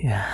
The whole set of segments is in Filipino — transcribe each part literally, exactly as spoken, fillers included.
Yeah.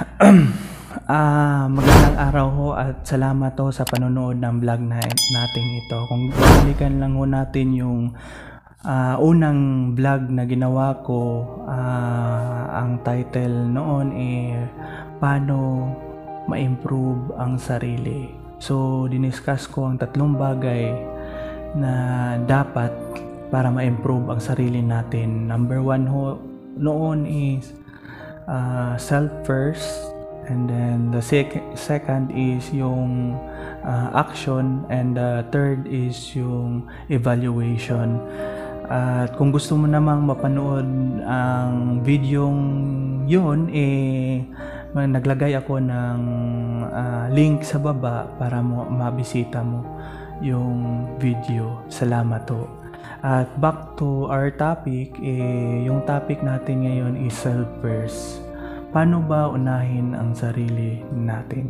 Ah, magandang araw ho at salamat ho sa panonood ng vlog na nating ito. Kung babalikan lang ho natin yung ah, unang vlog na ginawa ko, ah, ang title noon eh paano ma-improve ang sarili. So, diniscuss ko ang tatlong bagay na dapat para ma-improve ang sarili natin. Number one ho noon is uh, self first. And then the sec- second is yung uh, action, and the third is yung evaluation. At kung gusto mo namang mapanood ang videong yun, eh naglagay ako ng uh, link sa baba para mo mabisita mo yung video. Salamat ho. At back to our topic, eh, yung topic natin ngayon is self first. Paano ba unahin ang sarili natin?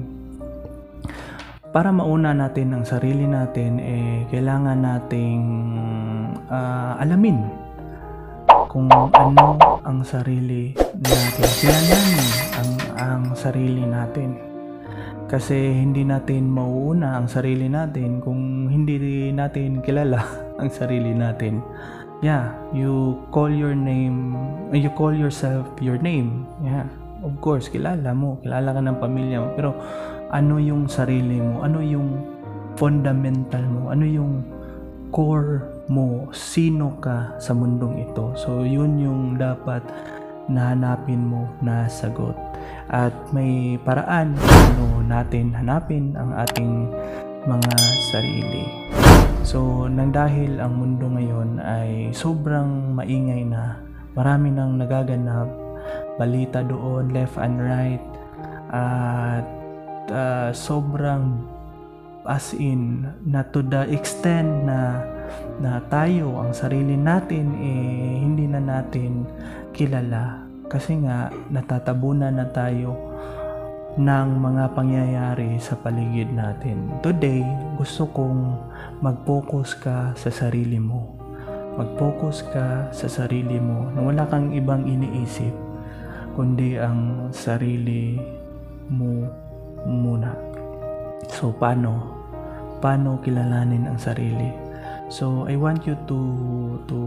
Para mauna natin ang sarili natin, eh, kailangan nating uh, alamin kung ano ang sarili natin. Kilalanin ang, ang sarili natin. Kasi hindi natin mauuna ang sarili natin kung hindi natin kilala ang sarili natin. Yeah, you call your name, you call yourself your name. Yeah. Of course, kilala mo, kilala ka ng pamilya mo, pero ano yung sarili mo? Ano yung fundamental mo? Ano yung core mo? Sino ka sa mundong ito? So, yun yung dapat nahanapin mo na sagot. At may paraan ano natin hanapin ang ating mga sarili. So, nang dahil ang mundo ngayon ay sobrang maingay na, marami nang nagaganap, balita doon, left and right, at uh, sobrang as in na to the extent na na tayo, ang sarili natin eh hindi na natin kilala kasi nga natatabunan na tayo ng mga pangyayari sa paligid natin. Today, gusto kong mag-focus ka sa sarili mo. Mag-focus ka sa sarili mo na wala kang ibang iniisip kundi ang sarili mo muna. So, paano? Paano kilalanin ang sarili? So, I want you to to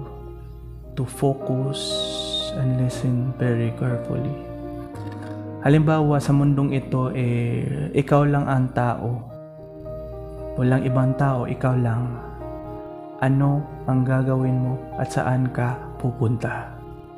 to focus and listen very carefully. Halimbawa, sa mundong ito, eh, ikaw lang ang tao. Walang ibang tao, ikaw lang. Ano ang gagawin mo at saan ka pupunta?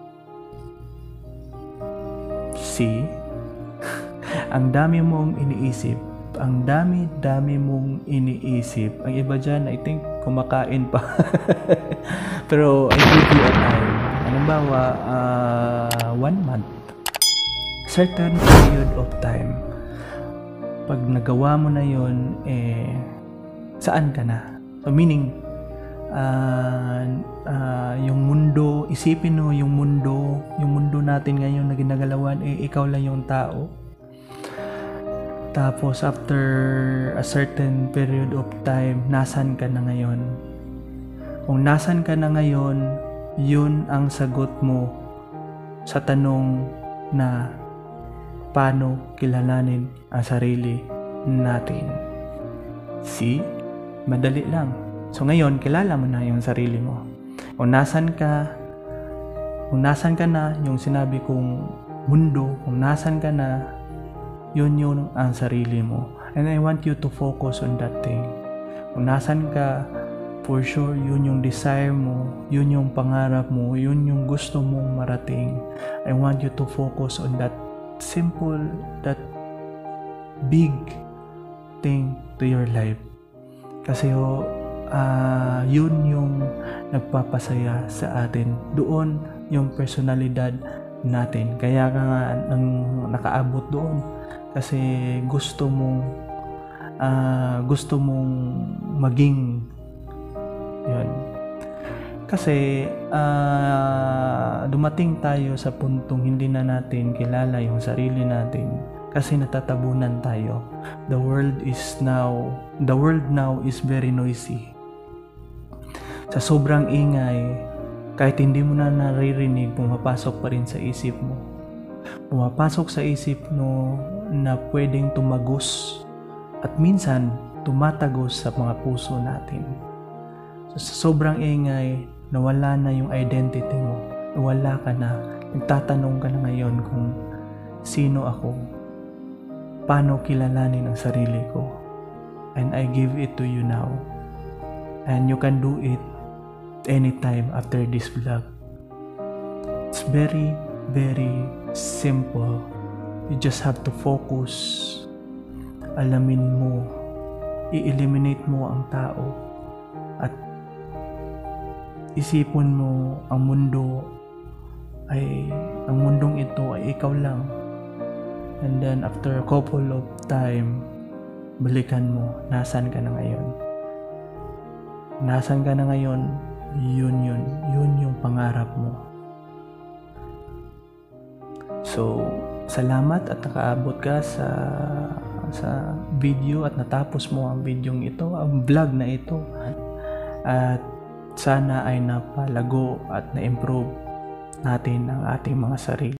See? Ang dami mong iniisip. Ang dami-dami mong iniisip. Ang iba dyan, I think, kumakain pa. Pero, I give you a time. Halimbawa, uh, one month. Certain period of time. Pag nagawa mo na yun, eh, saan ka na? So, meaning, uh, uh, yung mundo, isipin mo yung mundo, yung mundo natin ngayon na ginagalawan, eh, ikaw lang yung tao. Tapos, after a certain period of time, nasan ka na ngayon? Kung nasan ka na ngayon, yun ang sagot mo sa tanong na paano kilalanin ang sarili natin. See? Madali lang. So ngayon, kilala mo na yung sarili mo. Kung nasan ka, kung nasan ka na, yung sinabi kong mundo, kung nasan ka na, yun yun ang sarili mo. And I want you to focus on that thing. Kung nasan ka, for sure, yun yung desire mo, yun yung pangarap mo, yun yung gusto mong marating. I want you to focus on that simple, that big thing to your life. Kasi ho, uh, yun yung nagpapasaya sa atin. Doon yung personalidad natin. Kaya ka nga nang nakaabot doon. Kasi gusto mong uh, gusto mong maging yun. Kasi uh, dumating tayo sa puntong hindi na natin kilala yung sarili natin kasi natatabunan tayo. The world is now the world now is very noisy. Sa sobrang ingay, kahit hindi mo na naririnig, pumapasok pa rin sa isip mo. pumapasok sa isip mo na pwedeng tumagos at minsan tumatagos sa mga puso natin. So, sa sobrang ingay, nawala na yung identity mo. Nawala ka na. Nagtatanong ka na ngayon kung sino ako. Paano kilalanin ang sarili ko. And I give it to you now. And you can do it anytime after this vlog. It's very, very simple. You just have to focus. Alamin mo. I-eliminate mo ang tao. At isipon mo ang mundo ay, ang mundong ito ay ikaw lang. And then after a couple of time, balikan mo, nasan ka na ngayon? Nasan ka na ngayon? Yun yun, yun yung pangarap mo. So, salamat at nakaabot ka sa sa video at natapos mo ang videong ito, ang vlog na ito. At sana ay napalago at na-improve natin ang ating mga sarili.